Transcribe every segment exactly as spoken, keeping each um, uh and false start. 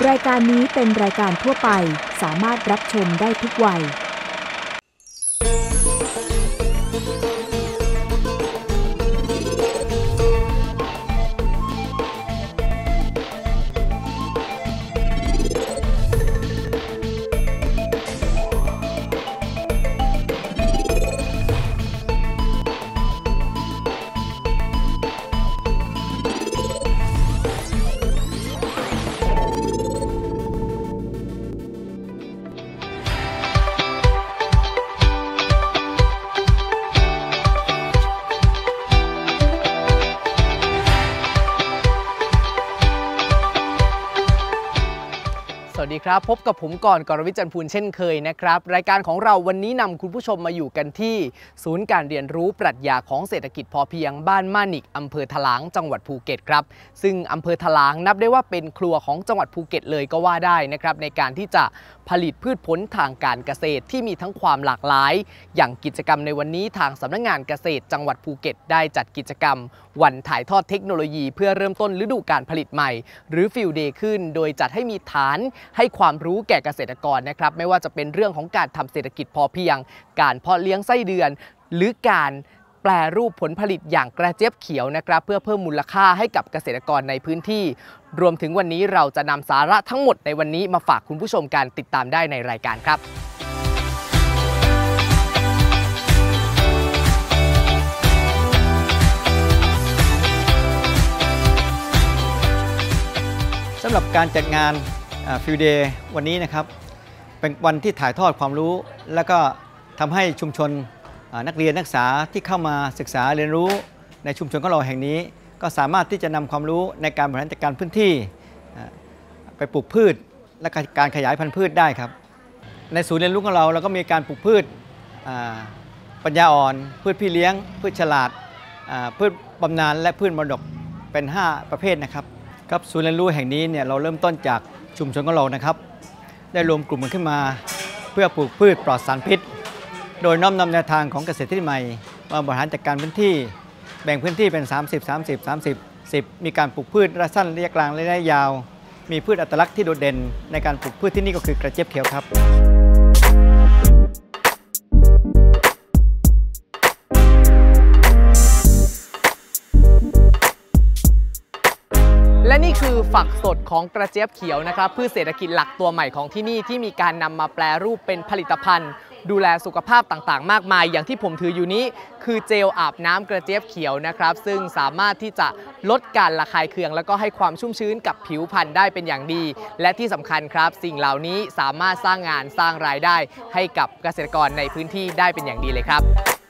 รายการนี้เป็นรายการทั่วไปสามารถรับชมได้ทุกวัยสวัสดีครับพบกับผมก่อนกรวิทย์ จันทร์พูนเช่นเคยนะครับรายการของเราวันนี้นำคุณผู้ชมมาอยู่กันที่ศูนย์การเรียนรู้ปรัชญาของเศรษฐกิจพอเพียงบ้านม่านิกอำเภอถลางจังหวัดภูเก็ตครับซึ่งอำเภอถลางนับได้ว่าเป็นครัวของจังหวัดภูเก็ตเลยก็ว่าได้นะครับในการที่จะผลิตพืชผลทางการเกษตรที่มีทั้งความหลากหลายอย่างกิจกรรมในวันนี้ทางสำนักงานเกษตรจังหวัดภูเก็ตได้จัดกิจกรรมวันถ่ายทอดเทคโนโลยีเพื่อเริ่มต้นฤดูการผลิตใหม่หรือฟิลเดย์ขึ้นโดยจัดให้มีฐานให้ความรู้แก่เกษตรกรนะครับไม่ว่าจะเป็นเรื่องของการทำเศรษฐกิจพอเพียงการเพาะเลี้ยงไส้เดือนหรือการแปรรูปผลผลิตอย่างกระเจี๊ยบเขียวนะครับเพื่อเพิ่มมูลค่าให้กับเกษตรกรในพื้นที่รวมถึงวันนี้เราจะนำสาระทั้งหมดในวันนี้มาฝากคุณผู้ชมการติดตามได้ในรายการครับสำหรับการจัดงานฟิลเดย์วันนี้นะครับเป็นวันที่ถ่ายทอดความรู้และก็ทำให้ชุมชนนักเรียนนักศึกษาที่เข้ามาศึกษาเรียนรู้ในชุมชนของเราแห่งนี้ก็สามารถที่จะนำความรู้ในการบริหารจัดการพื้นที่ไปปลูกพืชและการขยายพันธุ์พืชได้ครับในศูนย์เรียนรู้ของเราเราก็มีการปลูกพืชปัญญาอ่อนพืชพี่เลี้ยงพืชฉลาดพืชบำนาญและพืชมรดกเป็นห้าประเภทนะครับครับศูนย์เรียนรู้แห่งนี้เนี่ยเราเริ่มต้นจากชุมชนของเรานะครับได้รวมกลุ่มกันขึ้นมาเพื่อปลูกพืชปลอดสารพิษโดยน้อมนำแนวทางของเกษตรทฤษฎีใหม่มาบริหารจัดการพื้นที่แบ่งพื้นที่เป็นสามสิบ สามสิบ สามสิบ สิบมีการปลูกพืชระยะสั้นระยะกลางระยะยาวมีพืชอัตลักษณ์ที่โดดเด่นในการปลูกพืชที่นี่ก็คือกระเจี๊ยบเขียวครับและนี่คือฝักสดของกระเจี๊ยบเขียวนะครับพืชเศรษฐกิจหลักตัวใหม่ของที่นี่ที่มีการนำมาแปรรูปเป็นผลิตภัณฑ์ดูแลสุขภาพต่างๆมากมายอย่างที่ผมถืออยู่นี้คือเจลอาบน้ำกระเจี๊ยบเขียวนะครับซึ่งสามารถที่จะลดการระคายเคืองแล้วก็ให้ความชุ่มชื้นกับผิวพรรณได้เป็นอย่างดีและที่สำคัญครับสิ่งเหล่านี้สามารถสร้างงานสร้างรายได้ให้กับเกษตรกรในพื้นที่ได้เป็นอย่างดีเลยครับ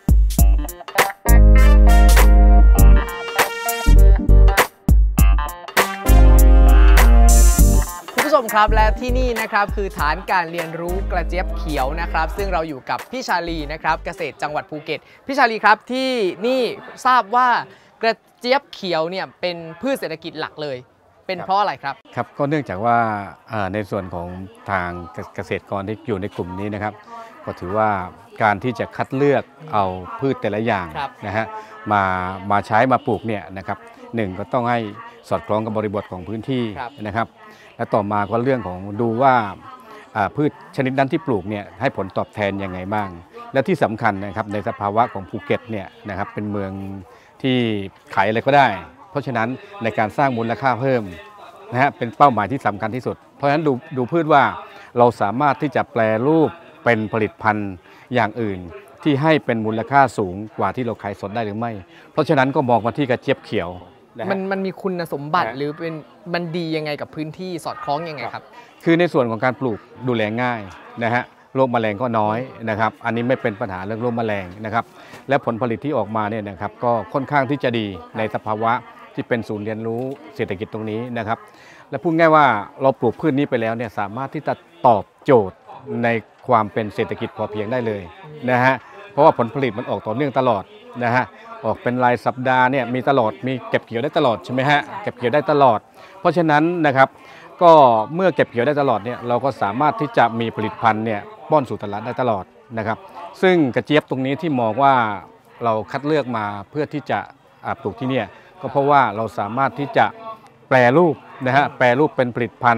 คุณผู้ชมครับและที่นี่นะครับคือฐานการเรียนรู้กระเจี๊ยบเขียวนะครับซึ่งเราอยู่กับพี่ชาลีนะครับเกษตรจังหวัดภูเก็ตพี่ชาลีครับที่นี่ทราบว่ากระเจี๊ยบเขียวเนี่ยเป็นพืชเศรษฐกิจหลักเลยเป็นเพราะอะไรครับครับก็เนื่องจากว่าในส่วนของทางเกษตรกรที่อยู่ในกลุ่มนี้นะครับก็ถือว่าการที่จะคัดเลือกเอาพืชแต่ละอย่างนะฮะมามาใช้มาปลูกเนี่ยนะครับหนึ่งก็ต้องให้สอดคล้องกับบริบทของพื้นที่นะครับและต่อมาก็เรื่องของดูว่าพืชชนิดนั้นที่ปลูกเนี่ยให้ผลตอบแทนยังไงบ้างและที่สำคัญนะครับในสภาวะของภูเก็ตเนี่ยนะครับเป็นเมืองที่ขายอะไรก็ได้เพราะฉะนั้นในการสร้างมูลค่าเพิ่มนะฮะเป็นเป้าหมายที่สำคัญที่สุดเพราะฉะนั้นดูดูพืชว่าเราสามารถที่จะแปรรูปเป็นผลิตภัณฑ์อย่างอื่นที่ให้เป็นมูลค่าสูงกว่าที่เราขายสดได้หรือไม่เพราะฉะนั้นก็มองมาที่กระเจี๊ยบเขียวมันมันมีคุณสมบัติหรือเป็นมันดียังไงกับพื้นที่สอดคล้องยังไงครับคือในส่วนของการปลูกดูแลง่ายนะฮะโรคแมลงก็น้อยนะครับอันนี้ไม่เป็นปัญหาเรื่องโรคแมลงนะครับและผลผลิตที่ออกมาเนี่ยนะครับก็ค่อนข้างที่จะดีในสภาวะที่เป็นศูนย์เรียนรู้เศรษฐกิจตรงนี้นะครับและพูดง่ายว่าเราปลูกพืชนี้ไปแล้วเนี่ยสามารถที่จะตอบโจทย์ในความเป็นเศรษฐกิจพอเพียงได้เลยนะฮะเพราะว่าผลผลิตมันออกต่อเนื่องตลอดนะฮะออกเป็นรายสัปดาห์เนี่ยมีตลอดมีเก็บเกี่ยวได้ตลอดใช่ไหมฮะเก็บเกี่ยวได้ตลอดเพราะฉะนั้นนะครับก็เมื่อเก็บเกี่ยวได้ตลอดเนี่ยเราก็สามารถที่จะมีผลิตภัณฑ์เนี่ยป้อนสู่ตลาดได้ตลอดนะครับซึ่งกระเจี๊ยบตรงนี้ที่มองว่าเราคัดเลือกมาเพื่อที่จะปลูกที่นี่ก็เพราะว่าเราสามารถที่จะแปรรูปนะฮะแปรรูปเป็นผลิตภัณฑ์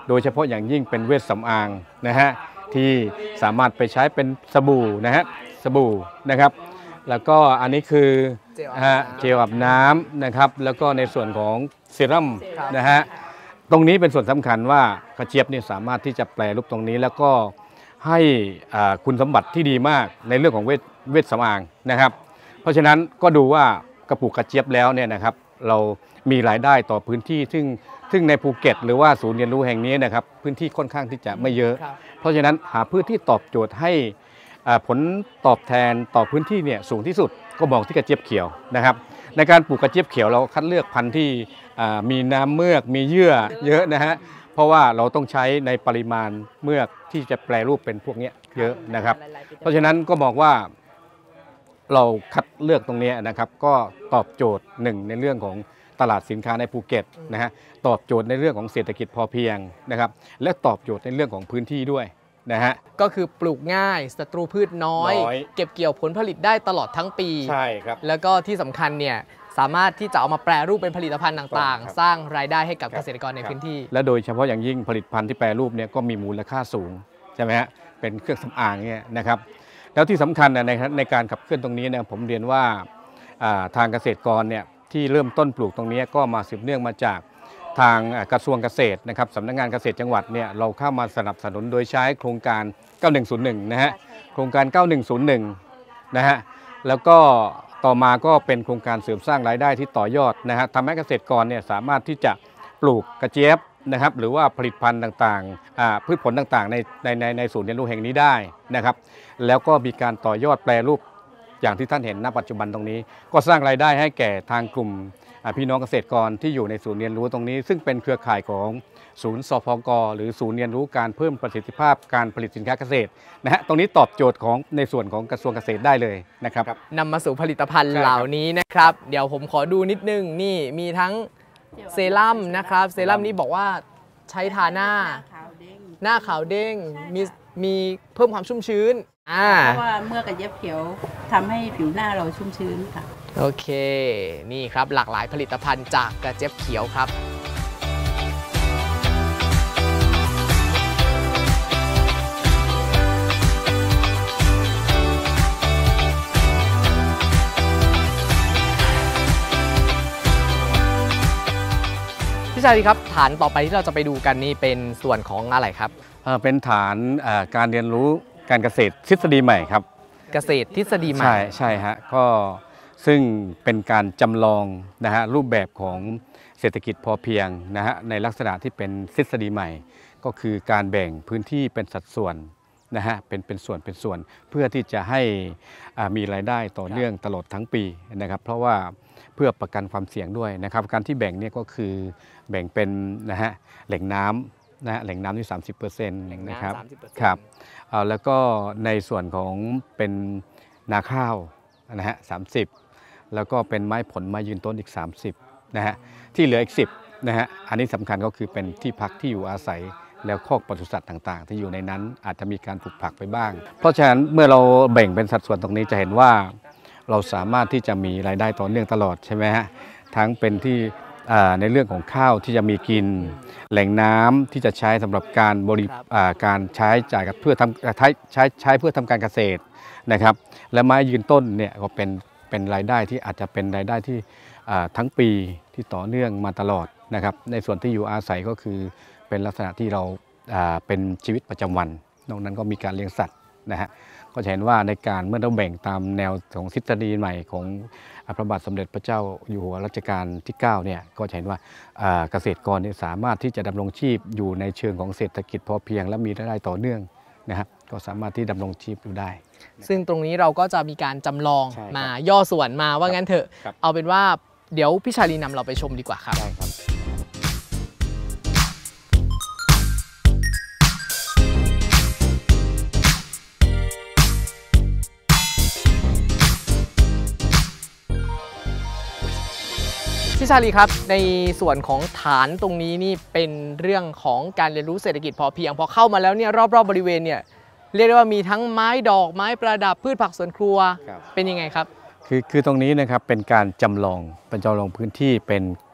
โดยเฉพาะอย่างยิ่งเป็นเวชสำอางนะฮะที่สามารถไปใช้เป็นสบู่นะฮะสบู่นะครับแล้วก็อันนี้คือเจลอาบน้ำนะครับแล้วก็ในส่วนของเซรั่มนะฮะตรงนี้เป็นส่วนสำคัญว่ากระเจี๊ยบนี่สามารถที่จะแปรรูปตรงนี้แล้วก็ให้คุณสมบัติที่ดีมากในเรื่องของเวชเวชสำอางนะครับเพราะฉะนั้นก็ดูว่ากระปุกกระเจี๊ยบแล้วเนี่ยนะครับเรามีรายได้ต่อพื้นที่ซึ่งซึ่งในภูเก็ตหรือว่าศูนย์เรียนรู้แห่งนี้นะครับพื้นที่ค่อนข้างที่จะไม่เยอะเพราะฉะนั้นหาพื้นที่ตอบโจทย์ให้ผลตอบแทนต่อพื้นที่เนี่ยสูงที่สุดก็มองที่กระเจี๊ยบเขียวนะครับในการปลูกกระเจี๊ยบเขียวเราคัดเลือกพันธุ์ที่มีน้ำเมือกมีเยื่อเยอะนะฮะเพราะว่าเราต้องใช้ในปริมาณเมือกที่จะแปรรูปเป็นพวกนี้เยอะนะครับเพราะฉะนั้นก็บอกว่าเราคัดเลือกตรงนี้นะครับก็ตอบโจทย์หนึ่งในเรื่องของตลาดสินค้าในภูเก็ตนะฮะตอบโจทย์ในเรื่องของเศรษฐกิจพอเพียงนะครับและตอบโจทย์ในเรื่องของพื้นที่ด้วยนะฮะก็คือปลูกง่ายศัตรูพืชน้อยเก็บเกี่ยวผลผลิตได้ตลอดทั้งปีใช่ครับแล้วก็ที่สำคัญเนี่ยสามารถที่จะเอามาแปรรูปเป็นผลิตภัณฑ์ต่างๆสร้างรายได้ให้กับเกษตรกรในพื้นที่และโดยเฉพาะอย่างยิ่งผลิตภัณฑ์ที่แปรรูปเนี่ยก็มีมูลค่าสูงใช่ไหมฮะเป็นเครื่องสำอางเนี่ยนะครับแล้วที่สำคัญในในการขับเคลื่อนตรงนี้เนี่ยผมเรียนว่าทางเกษตรกรเนี่ยที่เริ่มต้นปลูกตรงนี้ก็มาสืบเนื่องมาจากทางกระทรวงเกษตรนะครับสำนักงานเกษตรจังหวัดเนี่ยเราเข้ามาสนับสนุนโดยใช้โครงการเก้าหนึ่งศูนย์หนึ่งนะฮะโครงการเก้าหนึ่งศูนย์หนึ่งนะฮะแล้วก็ต่อมาก็เป็นโครงการเสริมสร้างรายได้ที่ต่อยอดนะฮะทำให้เกษตรกรเนี่ยสามารถที่จะปลูกกระเจี๊ยบนะครับหรือว่าผลิตภัณฑ์ต่างๆพืชผลต่างๆในในในในศูนย์เรียนรู้แห่งนี้ได้นะครับแล้วก็มีการต่อยอดแปรรูปอย่างที่ท่านเห็นณปัจจุบันตรงนี้ก็สร้างรายได้ให้แก่ทางกลุ่มพี่น้องเกษตรกรที่อยู่ในศูนย์เรียนรู้ตรงนี้ซึ่งเป็นเครือข่ายของศูนย์สพกหรือศูนย์เรียนรู้การเพิ่มประสิทธิภาพการผลิตสินค้าเกษตรนะฮะตรงนี้ตอบโจทย์ของในส่วนของกระทรวงเกษตรได้เลยนะครับนำมาสู่ผลิตภัณฑ์เหล่านี้นะครับเดี๋ยวผมขอดูนิดนึงนี่มีทั้งเซรั่มนะครับเซรั่มนี้บอกว่าใช้ทาหน้าหน้าขาวเด้งมีมีเพิ่มความชุ่มชื้นเพราะว่าเมื่อกระเจี๊ยบเขียวทำให้ผิวหน้าเราชุ่มชื้นค่ะโอเคนี่ครับหลากหลายผลิตภัณฑ์จากกระเจี๊ยบเขียวครับพี่ชาลีครับฐานต่อไปที่เราจะไปดูกันนี่เป็นส่วนของอะไรครับเป็นฐานการเรียนรู้การเกษตรทฤษฎีใหม่ครับเกษตรทฤษฎีใหม่ใช่ใช่ฮะก็ซึ่งเป็นการจำลองนะฮะรูปแบบของเศรษฐกิจพอเพียงนะฮะในลักษณะที่เป็นทฤษฎีใหม่ก็คือการแบ่งพื้นที่เป็นสัดส่วนนะฮะเป็นเป็นส่วนเป็นส่วนเพื่อที่จะให้มีรายได้ต่อเนื่องตลอดทั้งปีนะครับเพราะว่าเพื่อประกันความเสี่ยงด้วยนะครับการที่แบ่งเนี่ยก็คือแบ่งเป็นนะฮะแหล่งน้ำนะแหล่งน้ำที่ สามสิบเปอร์เซ็นต์ นะครับครับแล้วก็ในส่วนของเป็นนาข้าวนะฮะสามสิบแล้วก็เป็นไม้ผลไม้ยืนต้นอีกสามสิบนะฮะที่เหลืออีกสิบนะฮะอันนี้สำคัญก็คือเป็นที่พักที่อยู่อาศัยแล้วคอกปศุสัตว์ต่างๆที่อยู่ในนั้นอาจจะมีการปลูกผักไปบ้างเพราะฉะนั้นเมื่อเราแบ่งเป็นสัดส่วนตรงนี้จะเห็นว่าเราสามารถที่จะมีรายได้ต่อเนื่องตลอดใช่ไหมฮะทั้งเป็นที่ในเรื่องของข้าวที่จะมีกินแหล่งน้ำที่จะใช้สำหรับการบริการใช้จ่ายกับเพื่อทำใช้ใช้ใช้เพื่อทำการเกษตรนะครับและไม้ยืนต้นเนี่ยก็เป็นเป็นรายได้ที่อาจจะเป็นรายได้ที่ทั้งปีที่ต่อเนื่องมาตลอดนะครับในส่วนที่อยู่อาศัยก็คือเป็นลักษณะที่เราเป็นชีวิตประจำวันนอกนั้นก็มีการเลี้ยงสัตว์นะฮะก็จะเห็นว่าในการเมื่อเราแบ่งตามแนวของทฤษฎีใหม่ของพระบาทสมเด็จพระเจ้าอยู่หัวรัชกาลที่เก้าเนี่ยก็จะเห็นว่าเกษตรกรสามารถที่จะดำรงชีพอยู่ในเชิงของเศรษฐกิจพอเพียงและมีรายได้ต่อเนื่องนะครับก็สามารถที่ดำรงชีพอยู่ได้ซึ่งตรงนี้เราก็จะมีการจำลองมาย่อส่วนมาว่างั้นเถอะเอาเป็นว่าเดี๋ยวพี่ชาลีนำเราไปชมดีกว่าครับพี่ชาลีครับในส่วนของฐานตรงนี้นี่เป็นเรื่องของการเรียนรู้เศรษฐกิจพอเพียงพอเข้ามาแล้วเนี่ยรอบๆ บริเวณเนี่ยเรียกได้ว่ามีทั้งไม้ดอกไม้ประดับพืชผักสวนครัวเป็นยังไงครับคือคือตรงนี้นะครับเป็นการจำลองเป็นจำลองพื้นที่เป็น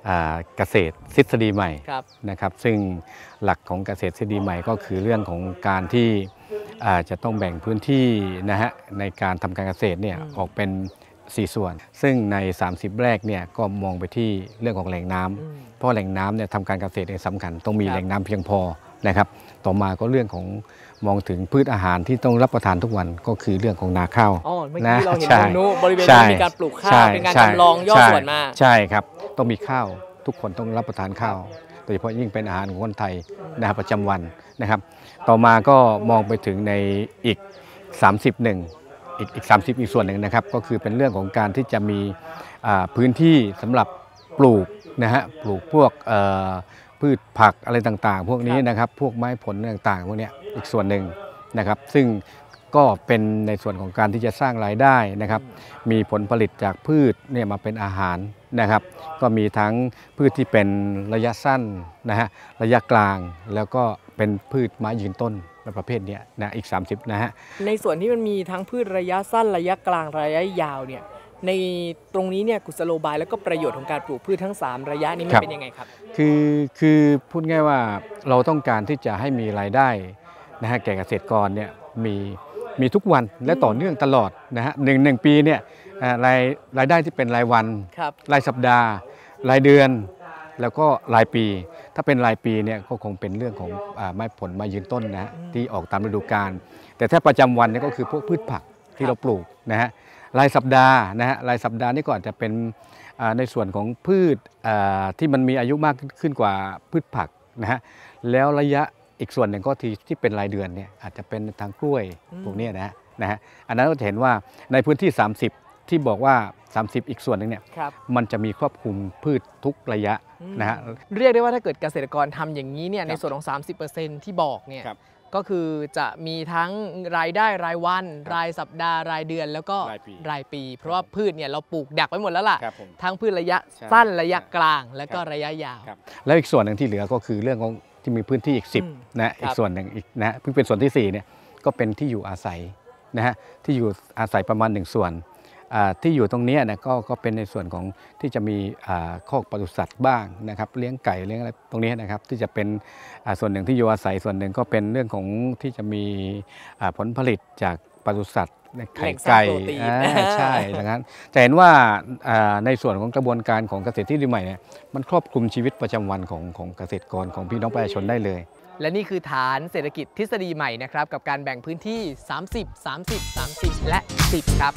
เกษตรทฤษฎีใหม่นะครับซึ่งหลักของเกษตรทฤษฎีใหม่ก็คือเรื่องของการที่จะต้องแบ่งพื้นที่นะฮะในการทำการเกษตรเนี่ยออกเป็นสี่ส่วนซึ่งในสามสิบแรกเนี่ยก็มองไปที่เรื่องของแหล่งน้ำเพราะแหล่งน้ำเนี่ยทำการเกษตรสำคัญต้องมีแหล่งน้ำเพียงพอนะครับต่อมาก็เรื่องของมองถึงพืชอาหารที่ต้องรับประทานทุกวันก็คือเรื่องของนาข้าวอ๋อเมื่อกี้เราเห็นตรงนู้นบริเวณนี้มีการปลูกข้าวเป็นการจำลองย่อส่วนมาใช่ครับต้องมีข้าวทุกคนต้องรับประทานข้าวโดยเฉพาะยิ่งเป็นอาหารของคนไทยนะครับประจำวันนะครับต่อมาก็มองไปถึงในอีกสามสิบหนึ่งอีกอีกสามสิบอีกส่วนหนึ่งนะครับก็คือเป็นเรื่องของการที่จะมีพื้นที่สำหรับปลูกนะฮะปลูกพวกพืชผักอะไรต่างๆพวกนี้นะครับพวกไม้ผลต่างๆพวกนี้อีกส่วนหนึ่งนะครับซึ่งก็เป็นในส่วนของการที่จะสร้างรายได้นะครับมีผลผลิตจากพืชเนี่ยมาเป็นอาหารนะครับก็มีทั้งพืชที่เป็นระยะสั้นนะฮะระยะกลางแล้วก็เป็นพืชไม้ยืนต้นประเภทนี้นะอีกสามสิบนะฮะในส่วนที่มันมีทั้งพืชระยะสั้นระยะกลางระยะยาวเนี่ยในตรงนี้เนี่ยกุศโลบายแล้วก็ประโยชน์ของการปลูกพืชทั้งสามระยะนี้มันเป็นยังไงครับคือคือพูดง่ายว่าเราต้องการที่จะให้มีรายได้นะฮะแก่เกษตรกรเนี่ยมีมีทุกวันและต่อเนื่องตลอดนะฮะหนึ่งหนึ่งปีเนี่ยรายรายได้ที่เป็นรายวันรายสัปดาห์รายเดือนแล้วก็รายปีถ้าเป็นรายปีเนี่ยก็คงเป็นเรื่องของไม้ผลไม้ยืนต้นนะที่ออกตามฤดูกาลแต่ถ้าประจำวันเนี่ยก็คือพวกพืชผักที่เราปลูกนะฮะรายสัปดาห์นะฮะรายสัปดาห์นี่ก็อาจจะเป็นในส่วนของพืชที่มันมีอายุมากขึ้นกว่าพืชผักนะฮะแล้วระยะอีกส่วนหนึ่งก็ที่ที่เป็นรายเดือนเนี่ยอาจจะเป็นทางกล้วยพวกนี้นะนะฮะอันนั้นเราจะเห็นว่าในพื้นที่สามสิบที่บอกว่าสามสิบอีกส่วนหนึ่งเนี่ยมันจะมีครอบคลุมพืชทุกระยะนะฮะเรียกได้ว่าถ้าเกิดเกษตรกรทำอย่างนี้เนี่ยในส่วนของ สามสิบเปอร์เซ็นต์ ที่บอกเนี่ยก็คือจะมีทั้งรายได้รายวันรายสัปดาห์รายเดือนแล้วก็รายปีเพราะว่าพืชเนี่ยเราปลูกดักไว้หมดแล้วล่ะทั้งพืชระยะสั้นระยะกลางแล้วก็ระยะยาวแล้วอีกส่วนหนึ่งที่เหลือก็คือเรื่องของที่มีพื้นที่อีกสิบนะอีกส่วนหนึ่งอีกนะเพิ่งเป็นส่วนที่สี่เนี่ยก็เป็นที่อยู่อาศัยนะฮะที่อยู่อาศัยประมาณหนึ่งส่วนที่อยู่ตรงนี้นะก็ก็เป็นในส่วนของที่จะมีคอกปศุสัตว์บ้างนะครับเลี้ยงไก่เลี้ยงอะไรตรงนี้นะครับที่จะเป็นส่วนหนึ่งที่อยู่อาศัยส่วนหนึ่งก็เป็นเรื่องของที่จะมีผลผลิตจากปศุสัตว์ไข่ไก่ใช่ดังนั้นจะเห็นว่าในส่วนของกระบวนการของเกษตรทฤษฎีใหม่เนี่ยมันครอบคลุมชีวิตประจำวันของของเกษตรกรของพี่น้องประชาชนได้เลยและนี่คือฐานเศรษฐกิจทฤษฎีใหม่นะครับกับการแบ่งพื้นที่สามสิบ สามสิบ สามสิบและสิบครับ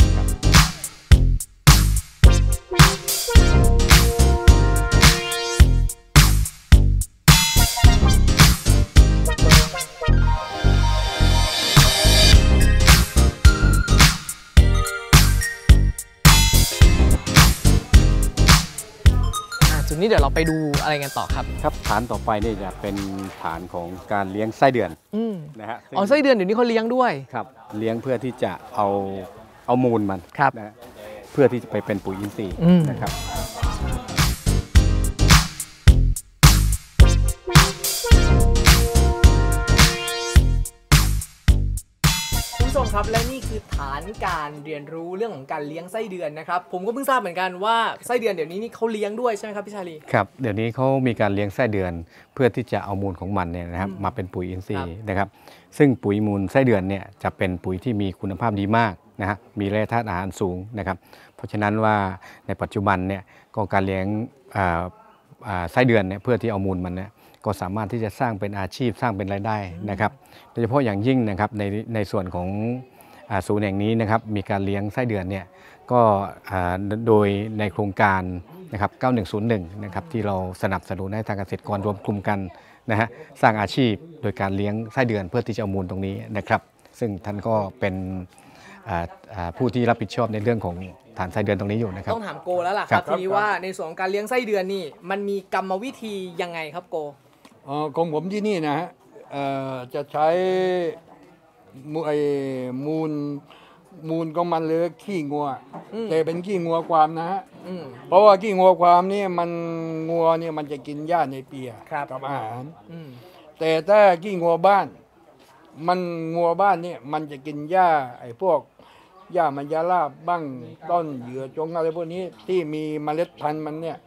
จุดนี้เดี๋ยวเราไปดูอะไรกันต่อครับครับฐานต่อไปนี่จะเป็นฐานของการเลี้ยงไส้เดือนนะฮะอ๋อไส้เดือนเดี๋ยวนี้เขาเลี้ยงด้วยครับเลี้ยงเพื่อที่จะเอาเอามูลมันนะเพื่อที่จะไปเป็นปุ๋ยอินทรีย์นะครับคุณผู้ชมครับและนี่คือฐานการเรียนรู้เรื่องของการเลี้ยงไส้เดือนนะครับผมก็เพิ่งทราบเหมือนกันว่าไส้เดือนเดี๋ยวนี้นี่เขาเลี้ยงด้วยใช่ไหมครับพี่ชาลีครับเดี๋ยวนี้เขามีการเลี้ยงไส้เดือนเพื่อที่จะเอามูลของมันเนี่ยนะครับมาเป็นปุ๋ยอินทรีย์นะครับซึ่งปุ๋ยมูลไส้เดือนเนี่ยจะเป็นปุ๋ยที่มีคุณภาพดีมากนะฮะมีแร่ธาตุอาหารสูงนะครับเพราะฉะนั้นว่าในปัจจุบันเนี่ยก็การเลี้ยงไส้เดือนเนี่ยเพื่อที่เอามูลมันเนี่ยก็สามารถที่จะสร้างเป็นอาชีพสร้างเป็นรายได้นะครับโดยเฉพาะอย่างยิ่งนะครับในในส่วนของศูนย์แห่งนี้นะครับมีการเลี้ยงไส้เดือนเนี่ยก็โดยในโครงการนะครับเก้าหนึ่งศูนย์หนึ่งนะครับที่เราสนับสนุนให้ทางเกษตรกรรวมกลุ่มกันนะฮะสร้างอาชีพโดยการเลี้ยงไส้เดือนเพื่อที่จะเอามูลตรงนี้นะครับซึ่งท่านก็เป็นผู้ที่รับผิดชอบในเรื่องของฐานไส้เดือนตรงนี้อยู่นะครับต้องถามโกแล้วล่ะครับทีนี้ว่าในส่วนของการเลี้ยงไส้เดือนนี่มันมีกรรมวิธียังไงครับโกของผมที่นี่นะฮะจะใช้มูลมูลของมันเลยขี้งัวแต่เป็นขี้งัวความนะฮะเพราะว่าขี้งัวความนี่มันงัวเนี่ยมันจะกินหญ้าในเปียกับอาหารแต่ถ้าขี้งัวบ้านมันงัวบ้านเนี่ยมันจะกินหญ้าไอ้พวกหญ้ามันยาลาบบ้างต้นเหยื่อจงอะไรพวกนี้ที่มีเมล็ดพันธุ์มันเนี่ย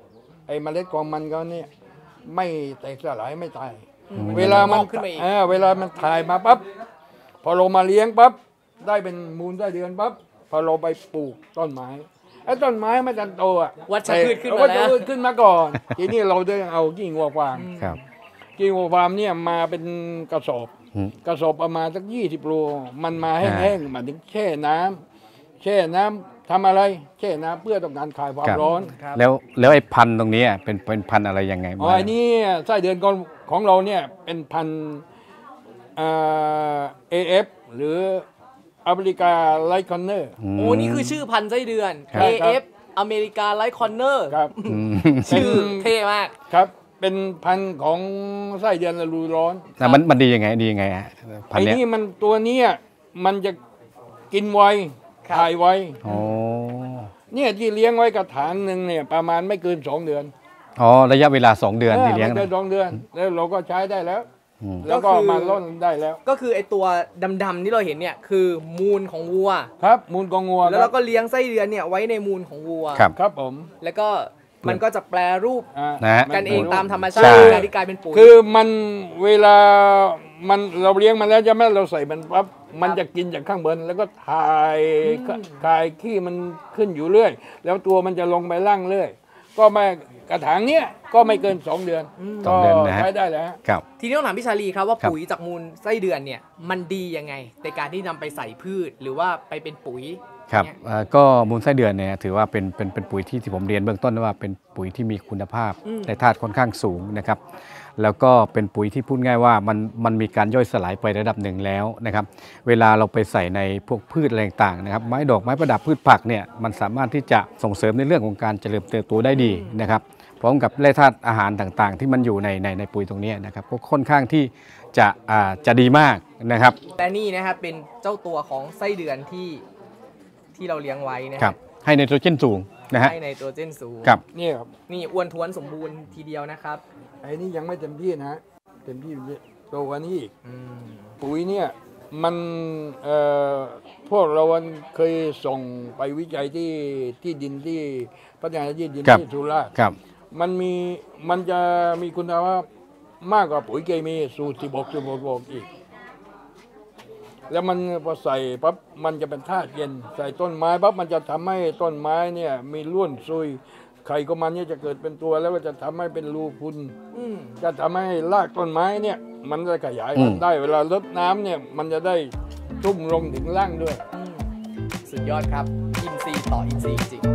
ไอ้เมล็ดของมันก็เนี่ยไม่แตกสลายไม่ตายอืมเวลามันงอกขึ้นมาอีกเออเวลามันถ่ายมาปั๊บพอเรามาเลี้ยงปั๊บได้เป็นมูลได้เดือนปั๊บพอเราไปปลูกต้นไม้ไอ้ต้นไม้ไม่ทันโตอ่ะวัชพืชขึ้นมาวัชแล้วพืชขึ้นมาก่อน ทีนี้เราได้เอากิ่งวัวฟาร์มครับกิ่งวัวฟาร์มเนี่ยมาเป็นกระสอบอืมกระสอบประมาณสักยี่สิบโลมันมาแห้งๆมาถึงแช่น้ำแช่น้ำทำอะไรแช่น้ำเพื่อต้องการคลายความครับร้อนครับแล้วแล้วไอ้พันธุ์ตรงนี้เป็นเป็นพันธุ์อะไรยังไงอ๋ออันนี้ไส้เดือนของของเราเนี่ยเป็นพันธุ์เอ่อ เอ เอฟ หรืออเมริกาไลท์คอนเนอร์โอ้นี่คือชื่อพันธุ์ไส้เดือนครับเอ เอฟ อเมริกาไลท์คอนเนอร์ครับอืมชื่อเท่มากครับ เป็นพันธุ์ของไส้เดือนฤดูร้อนแล้วมันมันดียังไงดียังไงฮะพันไอ้ธุ์เนี้ยนี่มันตัวเนี้ยมันจะกินไวครับถ่ายไวโอ้เนี่ยที่เลี้ยงไว้กระถางหนึ่งเนี่ยประมาณไม่เกินสองเดือนอ๋อระยะเวลาสองเดือนที่เลี้ยงไม่เกินะนสองเดือน แล้วเราก็ใช้ได้แล้วอืมแล้วก็ก็คือมาล่นได้แล้วก็คือไอตัวดำๆที่เราเห็นเนี่ยคือมูลของวัวครับมูลกองงัวแล้วเราก็เลี้ยงไส้เดือนเนี่ยไว้ในมูลของวัวครับครับผมแล้วก็มันก็จะแปรรูปอ่านะฮะกันเองตามธรรมใช่ชาติการที่กลายเป็นปุ๋ยคือมันเวลามันเราเลี้ยงมันแล้วจะไหม่เราใส่มันปั๊บมันจะกินจากข้างบนแล้วก็ถ่ายถ่ายขี้มันขึ้นอยู่เรื่อย แล้วตัวมันจะลงไปล่างเรื่อย ก็ไม่กระถางเนี้ยก็ไม่เกินสองเดือนสองเดือนนะฮะใช้ได้แล้วครับทีนี้ต้องถามพี่ชาลีครับว่าครับปุ๋ยจากมูลไส้เดือนเนี่ยมันดียังไงในการที่นำไปใส่พืชหรือว่าไปเป็นปุ๋ยครับเนี่ยเอ่อก็มูลไส้เดือนเนี่ยถือว่าเป็นเป็นเป็นปุ๋ยที่ที่ผมเรียนเบื้องต้นว่าเป็นปุ๋ยที่มีคุณภาพอืมและธาตุค่อนข้างสูงนะครับแล้วก็เป็นปุ๋ยที่พูดง่ายว่ามันมันมีการย่อยสลายไประดับหนึ่งแล้วนะครับเวลาเราไปใส่ในพวกพืชอะไรต่างๆนะครับไม้ดอกไม้ประดับพืชผักเนี่ยมันสามารถที่จะส่งเสริมในเรื่องของการเจริญเติบโตได้ดีนะครับพร้อมกับแร่ธาตุอาหารต่างๆ ที่มันอยู่ในในในปุ๋ยตรงนี้นะครับก็ค่อนข้างที่จะอ่าจะดีมากนะครับและนี่นะครับเป็นเจ้าตัวของไส้เดือนที่ที่เราเลี้ยงไว้นะคครัรับบ ให้ไนโตรเจนสูงนะฮะให้ในตัวเจนสูงครับเนี่ยครับนี่อ้วนท้วนสมบูรณ์ทีเดียวนะครับไอ้นี่ยังไม่เต็มที่นะเต็มที่โตกว่านี้อีกอืมปุ๋ยเนี่ยมันเอ่อพวกเราเคยส่งไปวิจัยที่ที่ดินที่พัฒนาที่ดินครับที่สุราษฎร์ครับมันมีมันจะมีคุณภาพมากกว่าปุ๋ยเคมีสูตรสิบหกสิบหกอีก แล้วมันพอใส่ปั๊บมันจะเป็นธาตุเย็น ใส่ต้นไม้ปั๊บมันจะทำให้ต้นไม้เนี่ยมีร่วนซุยไข่ของมันเนี่ยจะเกิดเป็นตัวแล้วก็จะทำให้เป็นรูพุนอืมจะทำให้รากต้นไม้เนี่ยมันจะขยายอืพันมธุ์ได้เวลาลดน้ำเนี่ยมันจะได้ชุ่มลงถึงล่างด้วยอืมสุดยอดครับอินซีย์ต่ออินซีย์จริง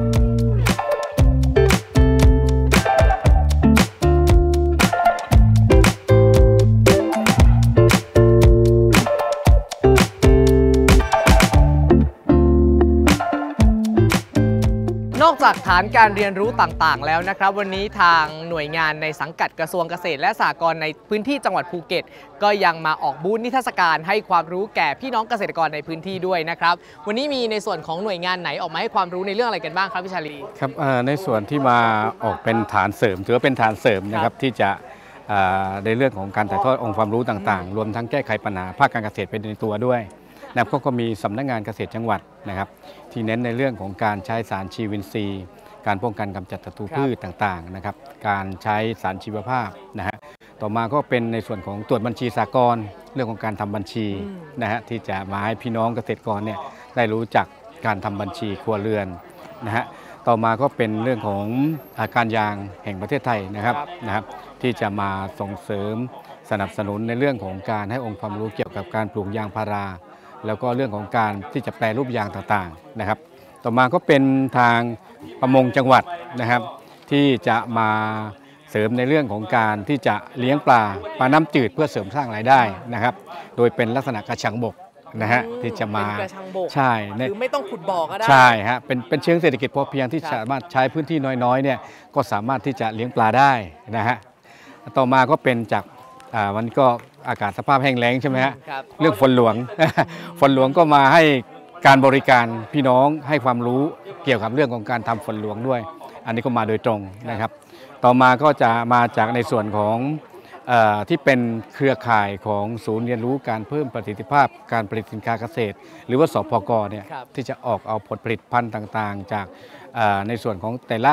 นอกจากฐานการเรียนรู้ต่างๆ แล้วนะครับ วันนี้ทางหน่วยงานในสังกัดกระทรวงเกษตรและสหกรณ์ในพื้นที่จังหวัดภูเก็ต ก็ยังมาออกบูธนิทรรศการให้ความรู้แก่พี่น้องเกษตรกรในพื้นที่ด้วยนะครับวันนี้มีในส่วนของหน่วยงานไหนออกมาให้ความรู้ในเรื่องอะไรกันบ้างครับพี่ชาลีครับเอ่อในส่วนที่มาออกเป็นฐานเสริมถือว่าเป็นฐานเสริมนะครับที่จะเอ่อในเรื่องของการถ่ายทอดองค์ความรู้ต่างๆ รวมทั้งแก้ไขปัญหาภาคการเกษตรไปในตัวด้วยนะครับก็ก็มีสำนักงานเกษตรจังหวัดนะครับที่เน้นในเรื่องของการใช้สารชีวินทรีย์ การป้องกันกำจัดศัตรูพืชต่างๆนะครับการใช้สารชีวภาพนะฮะต่อมาก็เป็นในส่วนของตรวจบัญชีสากลเรื่องของการทำบัญชีนะฮะที่จะมาให้พี่น้องเกษตรกรเนี่ยได้รู้จักการทำบัญชีครัวเรือนนะฮะต่อมาก็เป็นเรื่องของอาการยางแห่งประเทศไทยนะครับนะครับที่จะมาส่งเสริมสนับสนุนในเรื่องของการให้องค์ความรู้เกี่ยวกับการปลูกยางพารา แล้วก็เรื่องของการที่จะแปรรูปยางต่างๆนะครับต่อมาก็เป็นทางประมงจังหวัดนะครับที่จะมาเสริมในเรื่องของการที่จะเลี้ยงปลาปลาน้ำจืดเพื่อเสริมสร้างรายได้นะครับโดยเป็นลักษณะกระชังบกนะฮะที่จะมาเป็นกระชังบกใช่ในคือไม่ต้องขุดบ่อก็ได้ใช่ฮะเป็นเป็นเชิงเศรษฐกิจพอเพียงที่ครับสามารถใช้พื้นที่น้อยๆเนี่ยก็สามารถที่จะเลี้ยงปลาได้นะฮะต่อมาก็เป็นจากอ่าวันนี้ก็อากาศสภาพแห้งแล้งใช่ไหมฮะครับเรื่องฝนหลวง ฝนหลวงก็มาให้การบริการพี่น้องให้ความรู้เกี่ยวกับเรื่องของการทำฝนหลวงด้วย อันนี้ก็มาโดยตรงนะครับ ต่อมาก็จะมาจากในส่วนของเออที่เป็นเครือข่ายของศูนย์เรียนรู้การเพิ่มประสิทธิภาพการผลิตสินค้าเกษตร หรือว่าสพกเนี่ยครับที่จะออกเอาผลผลิตภัณฑ์ต่างๆ จากเอ่อในส่วนของแต่ละ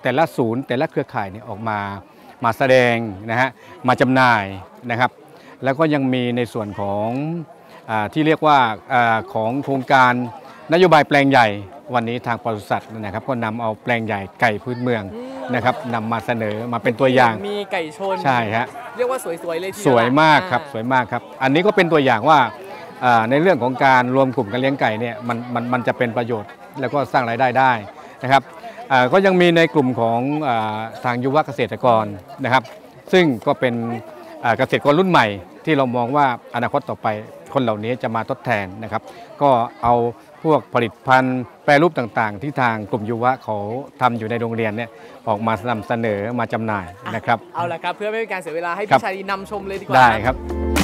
แต่ละศูนย์แต่ละเครือข่ายเนี่ยออกมามาแสดงนะฮะมาจำหน่ายนะครับแล้วก็ยังมีในส่วนของอ่าที่เรียกว่าอาของโครงการนโยบายแปลงใหญ่วันนี้ทางปศุสัตว์นะครับก็นำเอาแปลงใหญ่ไก่พื้นเมืองนะครับนำมาเสนอมาเป็นตัวอย่างมีไก่ชนใช่ฮะเรียกว่าสวยๆเลยทีเดียวสวยมากครับสวยมากครับอันนี้ก็เป็นตัวอย่างว่าในเรื่องของการรวมกลุ่มการเลี้ยงไก่เนี่ยมันมันมันจะเป็นประโยชน์แล้วก็สร้างรายได้ได้นะครับก็ยังมีในกลุ่มของทางยุวเกษตรกรนะครับซึ่งก็เป็นเกษตรกรรุ่นใหม่ที่เรามองว่าอนาคตต่อไปคนเหล่านี้จะมาทดแทนนะครับก็เอาพวกผลิตภัณฑ์แปรรูปต่างๆที่ทางกลุ่มยุวะเขาทำอยู่ในโรงเรียนเนี่ยออกมานำเสนอมาจำหน่ายนะครับเอาละครับเพื่อไม่ให้การเสียเวลาให้พี่ชาลีนำชมเลยดีกว่าได้ครับ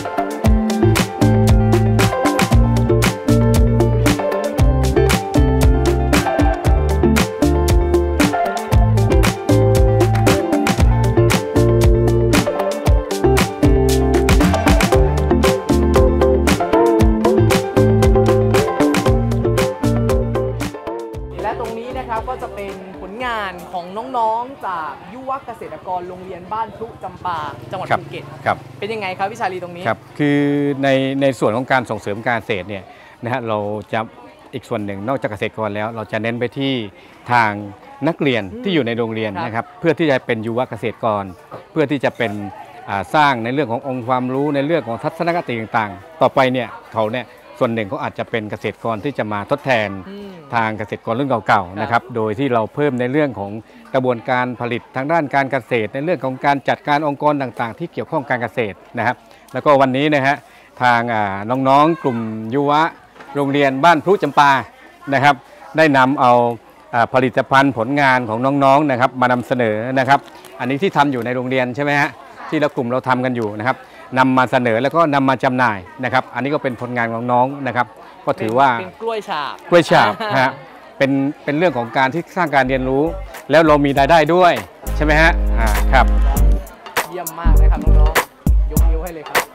ก็จะเป็นผลงานของน้องๆจากยุวเกษตรกรโรงเรียนบ้านพลุจำปาจังหวัดภูเก็ตครับเป็นยังไงครับพี่ชาลีตรงนี้ครับคือในในส่วนของการส่งเสริมการเกษตรเนี่ยนะฮะเราจะอีกส่วนหนึ่งนอกจากเกษตรกรแล้วเราจะเน้นไปที่ทางนักเรียนที่อยู่ในโรงเรียนนะครับเพื่อที่จะเป็นยุวเกษตรกรเพื่อที่จะเป็นสร้างในเรื่องขององค์ความรู้ในเรื่องของทัศนคติต่างๆต่อไปเนี่ยเขาเนี่ยส่วนหนึ่งก็อาจจะเป็นเกษตรกรที่จะมาทดแทนทางเกษตรกรรุ่นเก่าๆนะครับโดยที่เราเพิ่มในเรื่องของกระบวนการผลิตทางด้านการเกษตรในเรื่องของการจัดการองค์กรต่างๆที่เกี่ยวข้องการเกษตรนะครับแล้วก็วันนี้นะฮะทางน้องๆกลุ่มยุวะโรงเรียนบ้านพลุจำปานะครับได้นำเอาผลิตภัณฑ์ผลงานของน้องๆนะครับมานำเสนอนะครับอันนี้ที่ทำอยู่ในโรงเรียนใช่ไหมฮะที่เรากลุ่มเราทำกันอยู่นะครับนำมาเสนอแล้วก็นำมาจำหน่ายนะครับอันนี้ก็เป็นผลงานของน้องนะครับก็ถือว่าเป็นกล้วยฉาบกล้วยฉาบฮะเป็นเป็นเรื่องของการที่สร้างการเรียนรู้แล้วเรามีรายได้ด้วยใช่ไหมฮะอ่าครับเยี่ยมมากเลยครับน้องๆยกนิ้วให้เลยครับ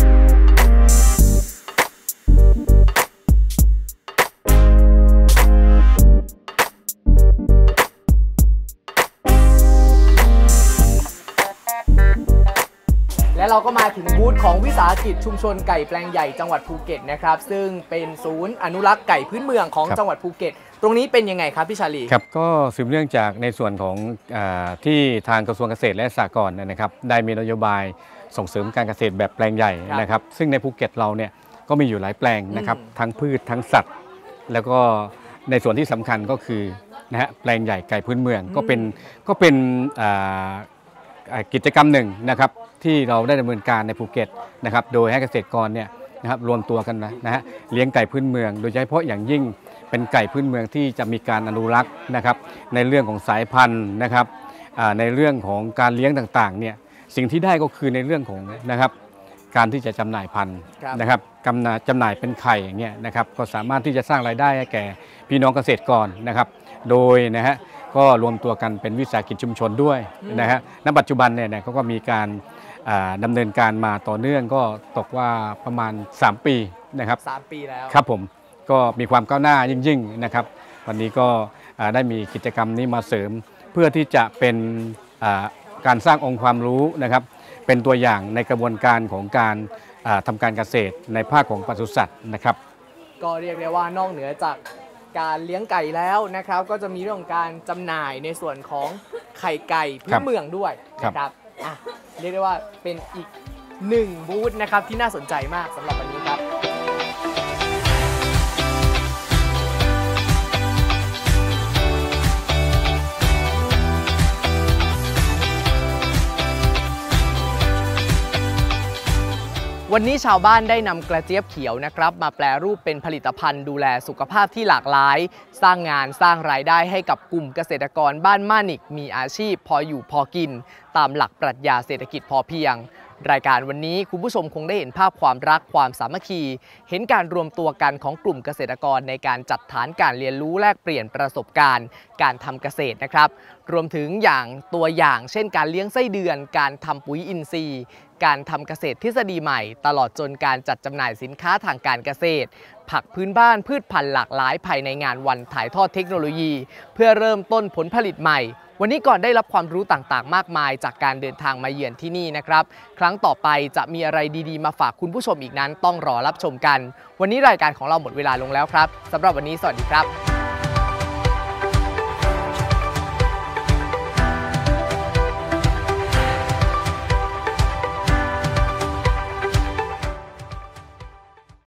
และเราก็มาถึงบูธของวิสาหกิจชุมชนไก่แปลงใหญ่จังหวัดภูเก็ตนะครับซึ่งเป็นศูนย์อนุรักษ์ไก่พื้นเมืองของจังหวัดภูเก็ตตรงนี้เป็นยังไงครับพี่ชาลีครับก็สืบเนื่องจากในส่วนของที่ทางกระทรวงเกษตรและสหกรณ์นะครับได้มีนโยบายส่งเสริมการเกษตรแบบแปลงใหญ่นะครับซึ่งในภูเก็ตเราเนี่ยก็มีอยู่หลายแปลงนะครับทั้งพืชทั้งสัตว์แล้วก็ในส่วนที่สำคัญก็คือนะฮะแปลงใหญ่ไก่พื้นเมืองก็เป็นก็เป็นกิจกรรมหนึ่งนะครับที่เราได้ดำเนินการในภูเก็ตนะครับโดยให้เกษตรกรเนี่ยนะครับรวมตัวกันนะนะฮะเลี้ยงไก่พื้นเมืองโดยเฉพาะอย่างยิ่งเป็นไก่พื้นเมืองที่จะมีการอนุรักษ์นะครับในเรื่องของสายพันธุ์นะครับในเรื่องของการเลี้ยงต่างๆเนี่ยสิ่งที่ได้ก็คือในเรื่องของนะครับการที่จะจำหน่ายพันธุ์นะครับจำหน่ายจำหน่ายเป็นไข่อย่างเงี้ยนะครับก็สามารถที่จะสร้างรายได้ให้แก่พี่น้องเกษตรกรนะครับโดยนะฮะก็รวมตัวกันเป็นวิสาหกิจชุมชนด้วยนะฮะณปัจจุบันเนี่ยเขาก็มีการดำเนินการมาต่อเนื่องก็ตกว่าประมาณสามปีนะครับสามปีแล้วครับผมก็มีความก้าวหน้ายิ่งๆนะครับวันนี้ก็ได้มีกิจกรรมนี้มาเสริมเพื่อที่จะเป็นการสร้างองค์ความรู้นะครับเป็นตัวอย่างในกระบวนการของการทำการเกษตรในภาคของปศุสัตว์นะครับก็เรียกได้ว่านอกเหนือจากการเลี้ยงไก่แล้วนะครับก็จะมีเรื่องการจำหน่ายในส่วนของไข่ไก่พื้นเมืองด้วยนะครับอ่ะเรียกได้ว่าเป็นอีกหนึ่งบูธนะครับที่น่าสนใจมากสำหรับวันนี้ครับ วันนี้ชาวบ้านได้นำกระเจี๊ยบเขียวนะครับมาแปรรูปเป็นผลิตภัณฑ์ดูแลสุขภาพที่หลากหลายสร้างงานสร้างรายได้ให้กับกลุ่มเกษตรกรบ้านม่านิกมีอาชีพพออยู่พอกินตามหลักปรัชญาเศรษฐกิจพอเพียงรายการวันนี้คุณผู้ชมคงได้เห็นภาพความรักความสามัคคีเห็นการรวมตัวกันของกลุ่มเกษตรกรในการจัดฐานการเรียนรู้แลกเปลี่ยนประสบการณ์การทำเกษตรนะครับรวมถึงอย่างตัวอย่างเช่นการเลี้ยงไส้เดือนการทำปุ๋ยอินทรีย์การทำเกษตรทฤษฎีใหม่ตลอดจนการจัดจำหน่ายสินค้าทางการเกษตรผักพื้นบ้านพืชพันธุ์หลากหลายภายในงานวันถ่ายทอดเทคโนโลยีเพื่อเริ่มต้นผลผลิตใหม่วันนี้ก่อนได้รับความรู้ต่างๆมากมายจากการเดินทางมาเยือนที่นี่นะครับครั้งต่อไปจะมีอะไรดีๆมาฝากคุณผู้ชมอีกนั้นต้องรอรับชมกันวันนี้รายการของเราหมดเวลาลงแล้วครับสำหรับวันนี้สวัสดีครับ